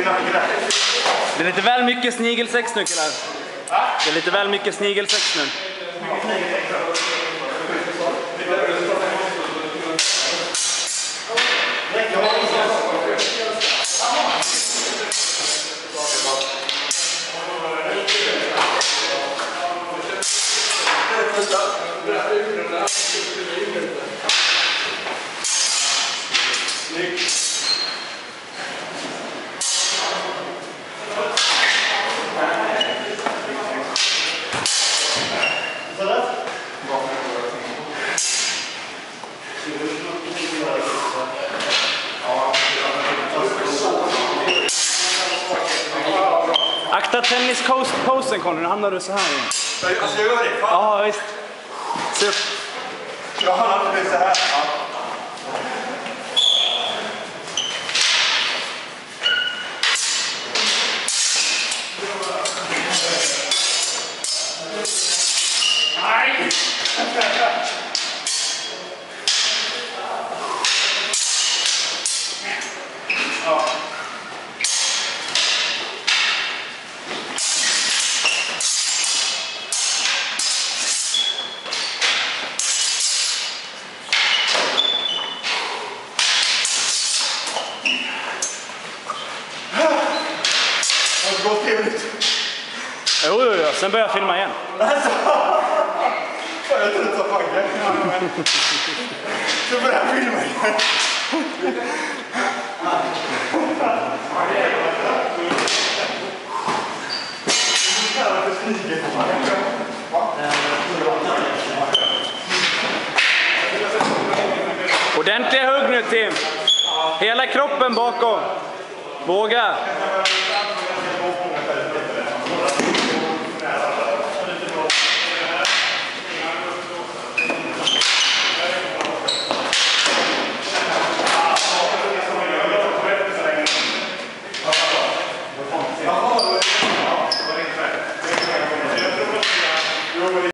Det är lite väl mycket snigelsex nu, killar. Det är lite väl mycket snigelsex nu. Akta tennis-posen, Conny. Nu hamnar du så här igen. Alltså jag gör det. Ja, visst. Se upp. Jag hamnar det så här. Nej! Ja. Det har gått 10 minuter. Jo. Sen börjar jag filma igen. Alltså! Jag tror det tar paggen. Så börjar jag filma igen. Ordentliga hugg nu, Tim. Hela kroppen bakom. Våga.